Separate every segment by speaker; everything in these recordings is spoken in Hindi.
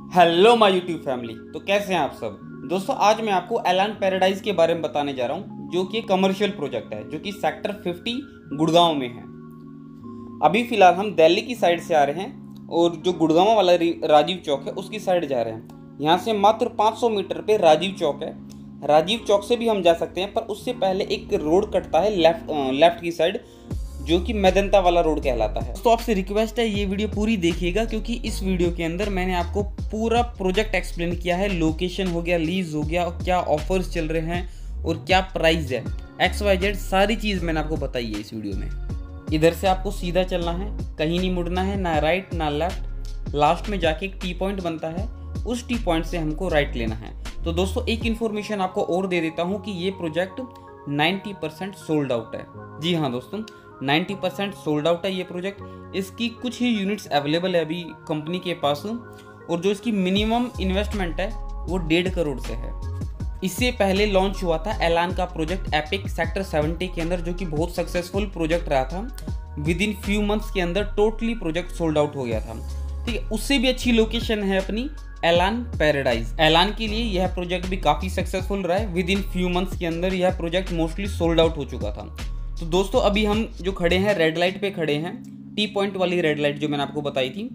Speaker 1: Hello my YouTube family. तो कैसे हैं आप सब दोस्तों। आज मैं आपको एलान पैराडाइज के बारे में बताने जा रहा हूं, जो कि एक कमर्शियल प्रोजेक्ट है जो कि सेक्टर 50 गुड़गांव में है। अभी फिलहाल हम दिल्ली की साइड से आ रहे हैं और जो गुड़गांव वाला राजीव चौक है उसकी साइड जा रहे हैं। यहाँ से मात्र 500 मीटर पे राजीव चौक है। राजीव चौक से भी हम जा सकते हैं, पर उससे पहले एक रोड कटता है लेफ्ट की साइड, जो कि मेदंता वाला रोड कहलाता है। तो आपसे रिक्वेस्ट है ये वीडियो पूरी देखिएगा, क्योंकि इस वीडियो के अंदर मैंने आपको पूरा प्रोजेक्ट एक्सप्लेन किया है। लोकेशन हो गया, लीज हो गया, क्या ऑफर्स चल रहे हैं और क्या प्राइस है, XYZ सारी चीज़ मैंने आपको बताई है इस वीडियो में। इधर से आपको सीधा चलना है, कहीं नहीं मुड़ना है, ना राइट ना लेफ्ट। लास्ट में जाके एक टी पॉइंट बनता है, उस टी पॉइंट से हमको राइट लेना है। तो दोस्तों एक इन्फॉर्मेशन आपको और दे देता हूँ कि ये प्रोजेक्ट 90% सोल्ड आउट है। जी हाँ दोस्तों, 90% सोल्ड आउट है ये प्रोजेक्ट। इसकी कुछ ही यूनिट्स अवेलेबल है अभी कंपनी के पास, और जो इसकी मिनिमम इन्वेस्टमेंट है वो 1.5 करोड़ से है। इससे पहले लॉन्च हुआ था एलान का प्रोजेक्ट एपिक सेक्टर 70 के अंदर, जो कि बहुत सक्सेसफुल प्रोजेक्ट रहा था। विद इन फ्यू मंथ्स के अंदर टोटली प्रोजेक्ट सोल्ड आउट हो गया था। ठीक है, उससे भी अच्छी लोकेशन है अपनी एलान पैराडाइज। एलान के लिए यह प्रोजेक्ट भी काफ़ी सक्सेसफुल रहा है। विद इन फ्यू मंथ्स के अंदर यह प्रोजेक्ट मोस्टली सोल्ड आउट हो चुका था। तो दोस्तों अभी हम जो खड़े हैं रेड लाइट पे खड़े हैं, टी पॉइंट वाली रेड लाइट जो मैंने आपको बताई थी,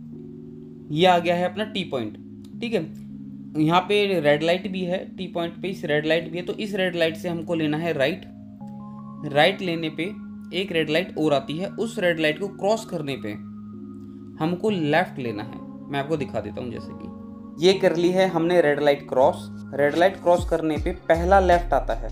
Speaker 1: ये आ गया है अपना टी पॉइंट। ठीक है, यहाँ पे रेड लाइट भी है, टी पॉइंट पे इस रेड लाइट भी है। तो इस रेड लाइट से हमको लेना है राइट। राइट लेने पे एक रेड लाइट और आती है, उस रेड लाइट को क्रॉस करने पे हमको लेफ्ट लेना है। मैं आपको दिखा देता हूँ। जैसे कि ये कर ली है हमने red light cross. Red light cross करने पे पहला लेफ्ट आता है।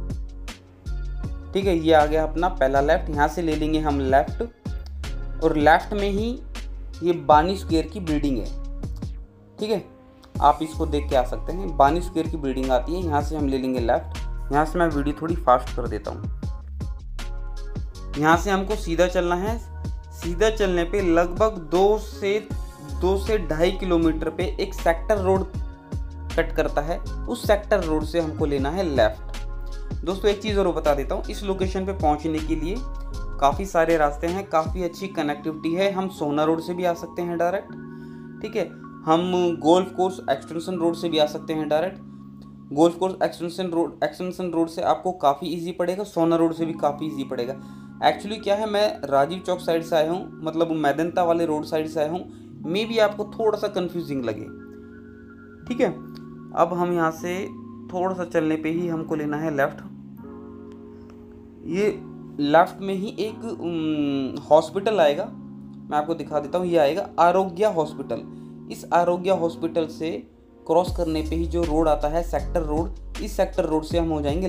Speaker 1: ठीक है, ये आ गया अपना पहला लेफ्ट। यहाँ से ले लेंगे हम लेफ्ट, और लेफ्ट में ही ये बानी स्क्वायर की बिल्डिंग है। ठीक है, आप इसको देख के आ सकते हैं, बानी स्क्वायर की बिल्डिंग आती है। यहाँ से हम ले लेंगे लेफ्ट। यहाँ से मैं वीडियो थोड़ी फास्ट कर देता हूँ। यहाँ से हमको सीधा चलना है। सीधा चलने पे लगभग 2 से 2.5 किलोमीटर पे एक सेक्टर रोड कट करता है। उस सेक्टर रोड से हमको लेना है लेफ्ट। दोस्तों एक चीज़ और बता देता हूँ, इस लोकेशन पे पहुँचने के लिए काफ़ी सारे रास्ते हैं, काफ़ी अच्छी कनेक्टिविटी है। हम सोना रोड से भी आ सकते हैं डायरेक्ट। ठीक है, हम गोल्फ कोर्स एक्सटेंशन रोड से भी आ सकते हैं direct. Golf course extension road से आपको काफ़ी इजी पड़ेगा, सोना रोड से भी काफ़ी इजी पड़ेगा। एक्चुअली क्या है, मैं राजीव चौक साइड से आया हूँ, मतलब मेदंता वाले रोड साइड से आया हूँ। मे भी आपको थोड़ा सा कंफ्यूजिंग लगे। ठीक है, अब हम यहाँ से थोड़ा सा चलने पे ही हमको लेना है लेफ्ट। ये लेफ्ट में ही एक हॉस्पिटल आएगा, मैं आपको दिखा देता हूँ। ये आएगा आरोग्य हॉस्पिटल। इस आरोग्य हॉस्पिटल से क्रॉस करने पे ही जो रोड आता है सेक्टर रोड, इस सेक्टर रोड से हम हो जाएंगे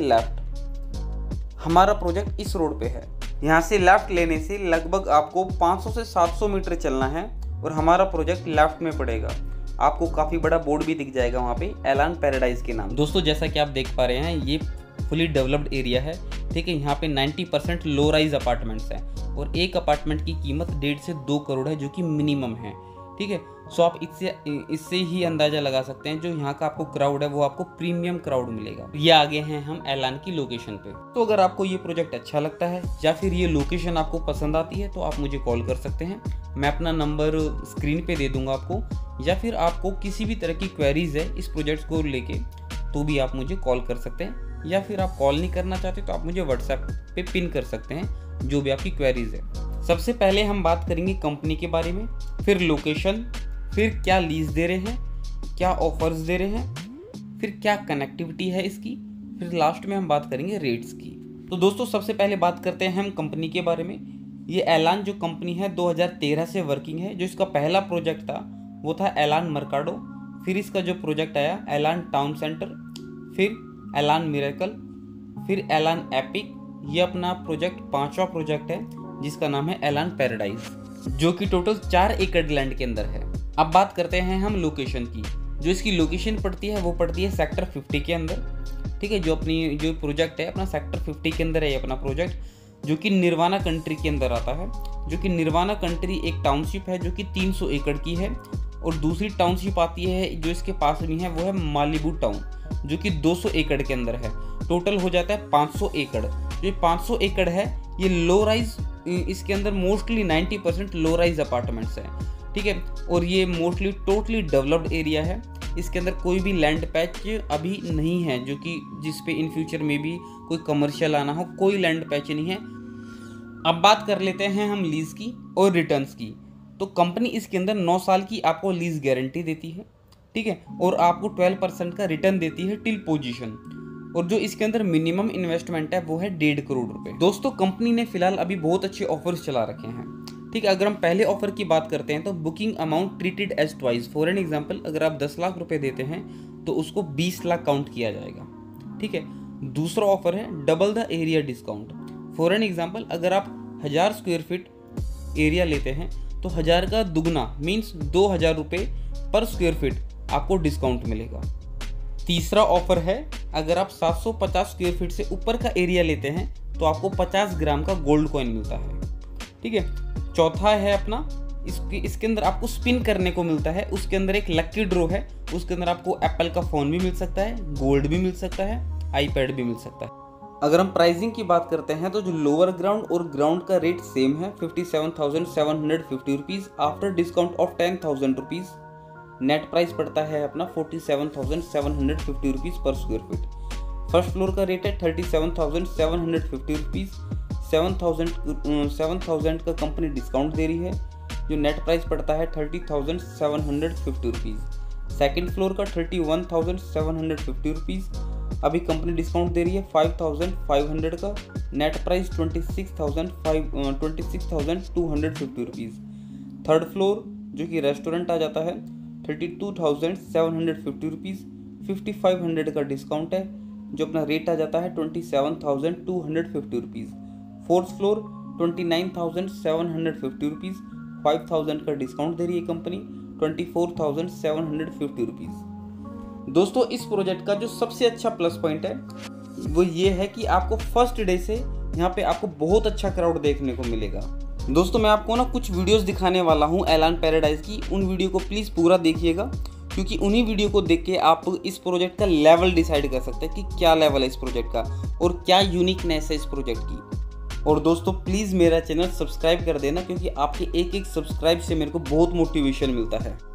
Speaker 1: लेफ्ट। हमारा प्रोजेक्ट इस रोड पे है। यहाँ से लेफ्ट लेने से लगभग आपको 500 से 700 मीटर चलना है और हमारा प्रोजेक्ट लेफ्ट में पड़ेगा। आपको काफ़ी बड़ा बोर्ड भी दिख जाएगा वहाँ पे, एलान पैराडाइज के नाम। दोस्तों जैसा कि आप देख पा रहे हैं, ये फुली डेवलप्ड एरिया है। ठीक है, यहाँ पे 90% लो राइज अपार्टमेंट्स हैं और एक अपार्टमेंट की कीमत 1.5 से 2 करोड़ है, जो कि मिनिमम है। ठीक है, सो आप इससे ही अंदाज़ा लगा सकते हैं जो यहाँ का आपको क्राउड है वो आपको प्रीमियम क्राउड मिलेगा। ये आगे हैं हम एलान की लोकेशन पे। तो अगर आपको ये प्रोजेक्ट अच्छा लगता है या फिर ये लोकेशन आपको पसंद आती है तो आप मुझे कॉल कर सकते हैं। मैं अपना नंबर स्क्रीन पे दे दूंगा आपको, या फिर आपको किसी भी तरह की क्वेरीज है इस प्रोजेक्ट को लेके तो भी आप मुझे कॉल कर सकते हैं, या फिर आप कॉल नहीं करना चाहते तो आप मुझे व्हाट्सएप पे पिन कर सकते हैं जो भी आपकी क्वेरीज है। सबसे पहले हम बात करेंगे कंपनी के बारे में, फिर लोकेशन, फिर क्या लीज दे रहे हैं, क्या ऑफर्स दे रहे हैं, फिर क्या कनेक्टिविटी है इसकी, फिर लास्ट में हम बात करेंगे रेट्स की। तो दोस्तों सबसे पहले बात करते हैं हम कंपनी के बारे में। ये एलान जो कंपनी है 2013 से वर्किंग है। जो इसका पहला प्रोजेक्ट था वो था एलान मर्काडो, फिर इसका जो प्रोजेक्ट आया एलान टाउन सेंटर, फिर एलान मिरेकल, फिर एलान एपिक। ये अपना प्रोजेक्ट 5वां प्रोजेक्ट है जिसका नाम है एलान पैराडाइज, जो कि टोटल 4 एकड़ लैंड के अंदर है। अब बात करते हैं हम लोकेशन की। जो इसकी लोकेशन पड़ती है वो पड़ती है सेक्टर 50 के अंदर। ठीक है, जो प्रोजेक्ट है अपना सेक्टर 50 के अंदर है ये अपना प्रोजेक्ट, जो कि निर्वाणा कंट्री के अंदर आता है। जो कि निर्वाणा कंट्री एक टाउनशिप है जो कि 300 एकड़ की है, और दूसरी टाउनशिप आती है जो इसके पास में है वो है मालिबू टाउन, जो कि 200 एकड़ के अंदर है। टोटल हो जाता है 500 एकड़। जो 500 एकड़ है ये लो राइज, इसके अंदर मोस्टली 90% लो राइज अपार्टमेंट्स हैं। ठीक है। और ये मोस्टली टोटली डेवलप्ड एरिया है, इसके अंदर कोई भी लैंड पैच अभी नहीं है जो कि जिस पे इन फ्यूचर में भी कोई कमर्शियल आना हो, कोई लैंड पैच नहीं है। अब बात कर लेते हैं हम लीज की और रिटर्न्स की। तो कंपनी इसके अंदर 9 साल की आपको लीज गारंटी देती है, ठीक है, और आपको 12% का रिटर्न देती है टिल पोजीशन। और जो इसके अंदर मिनिमम इन्वेस्टमेंट है वो है 1.5 करोड़ रुपए। दोस्तों कंपनी ने फिलहाल अभी बहुत अच्छे ऑफर्स चला रखे हैं, ठीक है। अगर हम पहले ऑफर की बात करते हैं तो booking amount treated as twice. For an example, अगर आप 10 लाख रुपए देते हैं तो उसको 20 लाख काउंट किया जाएगा, ठीक है। दूसरा ऑफर है double the area discount. For an example, अगर आप 1000 स्क्वायर फीट एरिया लेते हैं तो 1000 का दुगना मीन्स 2000 रुपये पर स्क्वायर फीट आपको डिस्काउंट मिलेगा। तीसरा ऑफर है, अगर आप 750 स्क्वायर फीट से ऊपर का एरिया लेते हैं तो आपको 50 ग्राम का गोल्ड कॉइन मिलता है, ठीक है। चौथा है अपना, इसके अंदर आपको स्पिन करने को मिलता है, उसके अंदर एक लकी ड्रॉ है, उसके अंदर आपको एप्पल का फ़ोन भी मिल सकता है, गोल्ड भी मिल सकता है, आईपैड भी मिल सकता है। अगर हम प्राइसिंग की बात करते हैं तो जो लोअर ग्राउंड और ग्राउंड का रेट सेम है 57,750 rupees. After discount off 10,000 rupees net price पड़ता है अपना 47,750 rupees per square feet. First floor का रेट है 37,750 रुपीज़। 7,000 का कंपनी डिस्काउंट दे रही है, जो नेट प्राइस पड़ता है 30,750 रुपीज़। सेकेंड फ्लोर का 31,750 रुपीज़, अभी कंपनी डिस्काउंट दे रही है 5,500 का, net price 26,250 rupees. Third floor जो कि रेस्टोरेंट आ जाता है 32,750 रुपीज़, 5,500 का डिस्काउंट है, जो अपना रेट आ जाता है 27,250 रुपीज़। फोर्थ फ्लोर 29,750 रुपीज़, 5,000 का डिस्काउंट दे रही है कंपनी, 24,750 रुपीज़। दोस्तों इस प्रोजेक्ट का जो सबसे अच्छा प्लस पॉइंट है वो ये है कि आपको फर्स्ट डे से यहाँ पे आपको बहुत अच्छा क्राउड देखने को मिलेगा। दोस्तों मैं आपको ना कुछ वीडियोस दिखाने वाला हूँ एलान पैराडाइज की, उन वीडियो को प्लीज़ पूरा देखिएगा, क्योंकि उन्हीं वीडियो को देख के आप इस प्रोजेक्ट का लेवल डिसाइड कर सकते हैं कि क्या लेवल है इस प्रोजेक्ट का और क्या यूनिकनेस है इस प्रोजेक्ट की। और दोस्तों प्लीज़ मेरा चैनल सब्सक्राइब कर देना, क्योंकि आपके एक एक सब्सक्राइब से मेरे को बहुत मोटिवेशन मिलता है।